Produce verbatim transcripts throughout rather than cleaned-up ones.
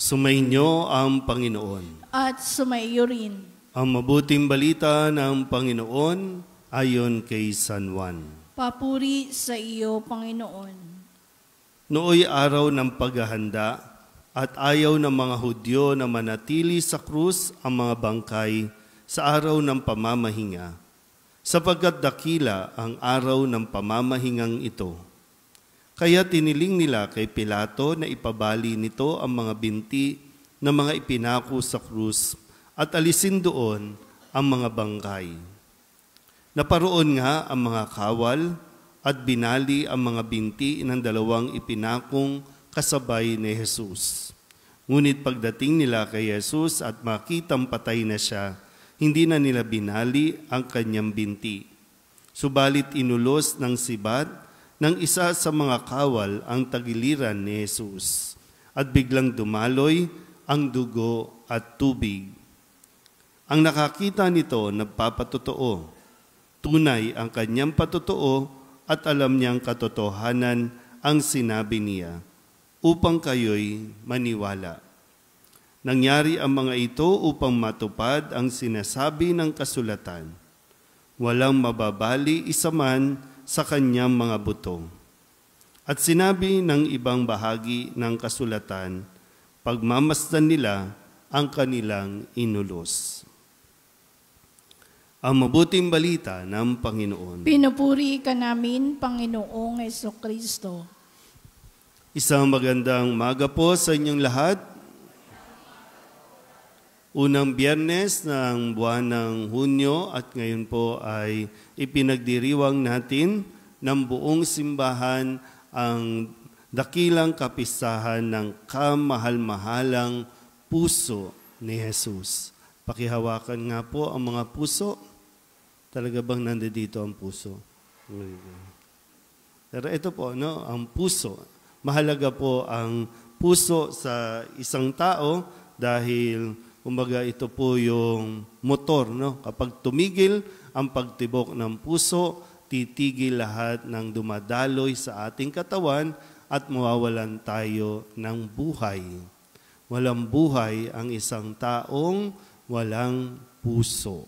Sumainyo ang Panginoon. At sumaiyo rin. Ang mabuting balita ng Panginoon ayon kay San Juan. Papuri sa iyo, Panginoon. Nooy araw ng paghahanda at ayaw ng mga Hudyo na manatili sa krus ang mga bangkay sa araw ng pamamahinga, sapagkat dakila ang araw ng pamamahingang ito. Kaya tiniling nila kay Pilato na ipabali nito ang mga binti na mga ipinako sa krus at alisin doon ang mga bangkay. Naparoon nga ang mga kawal at binali ang mga binti ng dalawang ipinakong kasabay ni Jesus. Ngunit pagdating nila kay Jesus at makitang patay na siya, hindi na nila binali ang kanyang binti. Subalit inulos ng sibat ng isa sa mga kawal ang tagiliran ni Jesus at biglang dumaloy ang dugo at tubig. Ang nakakita nito nagpapatotoo. Tunay ang kanyang patotoo at alam niyang katotohanan ang sinabi niya upang kayo'y maniwala. Nangyari ang mga ito upang matupad ang sinasabi ng kasulatan. Walang mababali isa man sa kanyang mga buto. At sinabi ng ibang bahagi ng kasulatan, pagmamasdan nila ang kanilang inulos. Ang mabuting balita ng Panginoon. Pinupuri ka namin, Panginoong Jesucristo. Isang magandang umaga po sa inyong lahat. Unang Biyernes ng buwan ng Hunyo at ngayon po ay ipinagdiriwang natin ng buong simbahan ang dakilang kapistahan ng kamahal-mahalang puso ni Jesus. Pakihawakan nga po ang mga puso. Talaga bang nandito ang puso? Pero ito po, no, ang puso. Mahalaga po ang puso sa isang tao dahil kumbaga ito po yung motor, no? Kapag tumigil ang pagtibok ng puso, titigil lahat ng dumadaloy sa ating katawan at mawawalan tayo ng buhay. Walang buhay ang isang taong walang puso.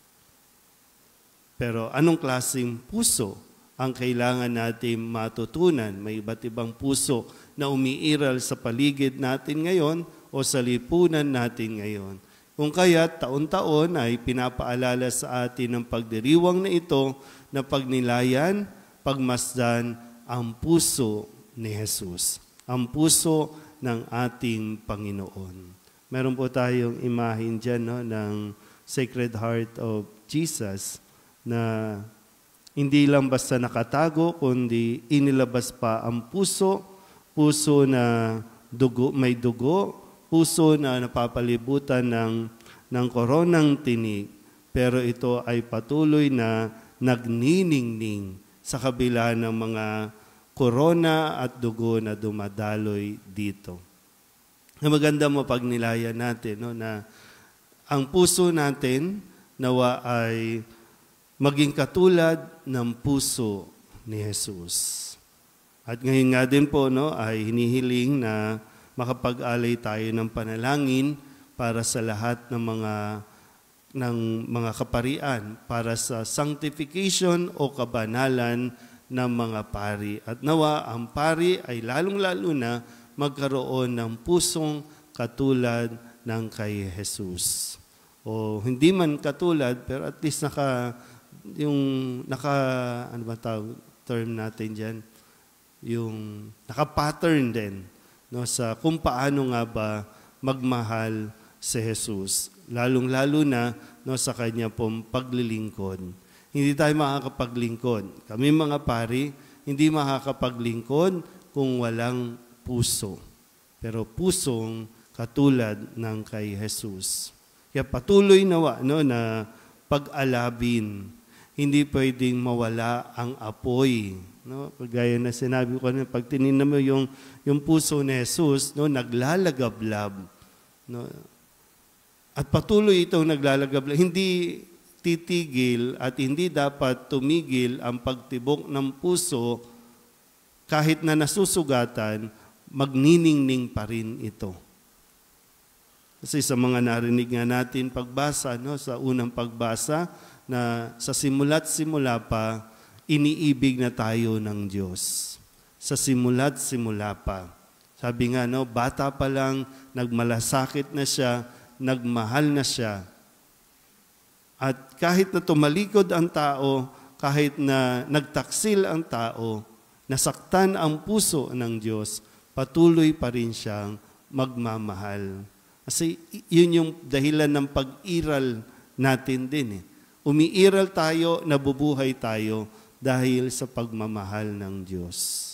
Pero anong klaseng puso ang kailangan natin matutunan? May iba't ibang puso na umiiral sa paligid natin ngayon o sa lipunan natin ngayon. Kung kaya taon-taon ay pinapaalala sa atin ng pagdiriwang na ito na pagnilayan, pagmasdan ang puso ni Jesus. Ang puso ng ating Panginoon. Meron po tayong imahin dyan, no, ng Sacred Heart of Jesus na hindi lang basta nakatago, kundi inilabas pa ang puso, puso na dugo, may dugo, puso na napapalibutan ng, ng koronang tinig, pero ito ay patuloy na nagniningning sa kabila ng mga korona at dugo na dumadaloy dito. Na maganda mo pagnilayan natin, no, na ang puso natin nawa ay maging katulad ng puso ni Jesus. At ngayon nga din po, no, ay hinihiling na makapag-alay tayo ng panalangin para sa lahat ng mga ng mga kaparian, para sa sanctification o kabanalan ng mga pari. At nawa ang pari ay lalong-lalo na magkaroon ng pusong katulad ng kay Jesus. O hindi man katulad, pero at least naka yung naka ano ba tawag term natin diyan, yung naka-pattern din, no, sa kung paano nga ba magmahal si Jesus, lalong-lalo na, no, sa kanya pong paglilingkod. Hindi tayo makakapaglingkod. Kami mga pari, hindi makakapaglingkod kung walang puso. Pero pusong katulad ng kay Jesus. Kaya patuloy nawa, no, na pag-alabin. Hindi pwedeng mawala ang apoy. No? Gaya na sinabi ko na, pag tinignan mo yung, yung puso ni Jesus, no, naglalagablab. No? At patuloy itong naglalagablab. Hindi titigil at hindi dapat tumigil ang pagtibok ng puso kahit na nasusugatan, magniningning pa rin ito. Kasi sa mga narinig nga natin pagbasa, no, sa unang pagbasa, na sa simula't simula pa, iniibig na tayo ng Diyos. Sa simula't simula pa. Sabi nga, no, bata pa lang, nagmalasakit na siya, nagmahal na siya. At kahit na tumalikod ang tao, kahit na nagtaksil ang tao, nasaktan ang puso ng Diyos, patuloy pa rin siyang magmamahal. Kasi yun yung dahilan ng pag-iral natin din. Eh. Umiiral tayo, nabubuhay tayo dahil sa pagmamahal ng Diyos.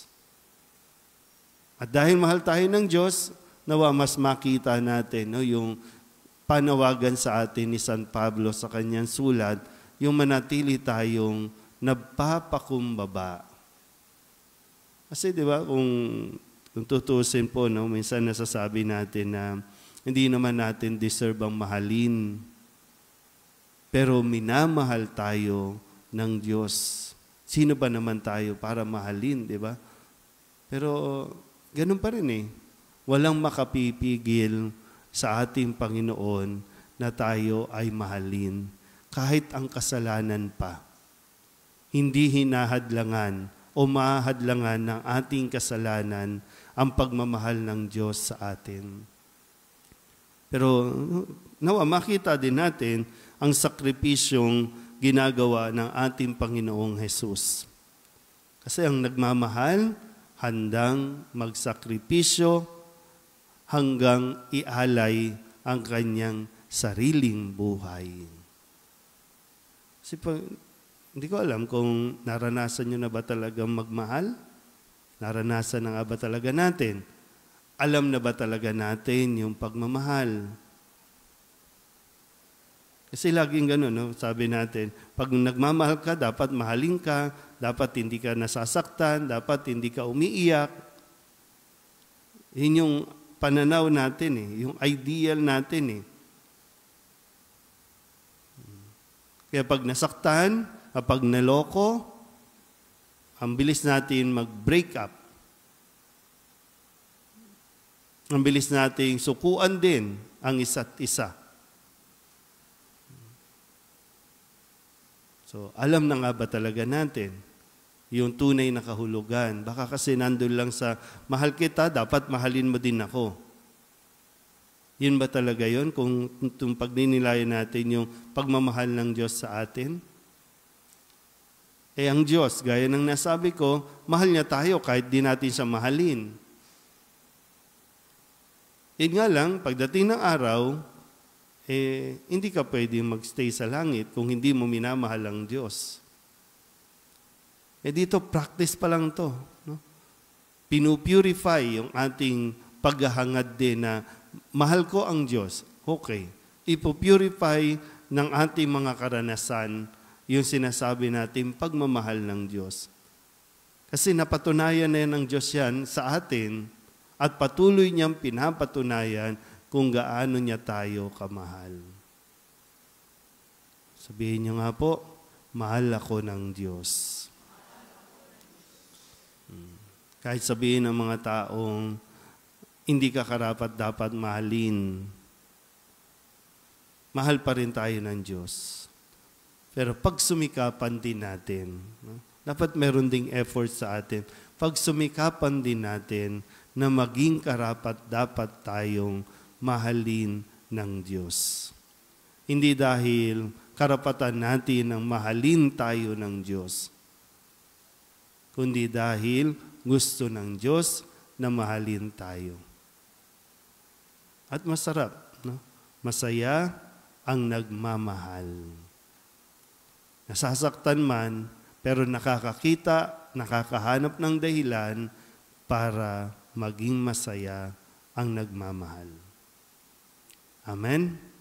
At dahil mahal tayo ng Diyos, nawa mas makita natin no, yung panawagan sa atin ni San Pablo sa kanyang sulat, yung manatili tayong nagpapakumbaba. Kasi di ba, kung, kung tutusin po, no, minsan nasasabi natin na hindi naman natin deserve ang mahalin. Pero minamahal tayo ng Diyos. Sino ba naman tayo para mahalin, di ba? Pero ganun pa rin eh. Walang makapipigil sa ating Panginoon na tayo ay mahalin. Kahit ang kasalanan pa. Hindi hinahadlangan o mahadlangan ng ating kasalanan ang pagmamahal ng Diyos sa atin. Pero nawa makita din natin ang sakripisyong ginagawa ng ating Panginoong Hesus. Kasi ang nagmamahal, handang magsakripisyo hanggang ialay ang kanyang sariling buhay. Kasi pa, hindi ko alam kung naranasan nyo na ba talagang magmahal? Naranasan na nga ba talaga natin? Alam na ba talaga natin yung pagmamahal? Kasi laging gano'n, no? Sabi natin, pag nagmamahal ka, dapat mahalin ka, dapat hindi ka nasasaktan, dapat hindi ka umiiyak. Yun yung pananaw natin, eh, yung ideal natin. Eh. Kaya pag nasaktan, kapag naloko, ang bilis natin mag-break up. Ang bilis nating sukuan din ang isa't isa. So, alam na nga ba talaga natin yung tunay na kahulugan? Baka kasi nandun lang sa, mahal kita, dapat mahalin mo din ako. Yun ba talaga yun? Kung, kung pagninilayan natin yung pagmamahal ng Diyos sa atin? Eh, ang Diyos, gaya ng nasabi ko, mahal niya tayo kahit di natin siya mahalin. Yun nga lang, pagdating ng araw, eh, hindi ka pwedeng magstay sa langit kung hindi mo minamahal ang Diyos. Eh dito, practice pa lang to. No? Pinupurify yung ating paghahangad din na mahal ko ang Diyos. Okay. Ipupurify ng ating mga karanasan yung sinasabi natin pagmamahal ng Diyos. Kasi napatunayan na yan ng Diyos yan sa atin at patuloy niyang pinapatunayan kung gaano niya tayo kamahal. Sabihin niyo nga po, mahal ako ng Diyos. Kahit sabihin ng mga taong hindi ka karapat dapat mahalin, mahal pa rin tayo ng Diyos. Pero pag sumikapan din natin, no? Dapat meron ding effort sa atin. Pag sumikapan din natin na maging karapat dapat tayong mahalin ng Diyos. Hindi dahil karapatan natin ang mahalin tayo ng Diyos, kundi dahil gusto ng Diyos na mahalin tayo. At masarap, no? Masaya ang nagmamahal. Nasasaktan man, pero nakakakita, nakakahanap ng dahilan para maging masaya ang nagmamahal. Amen?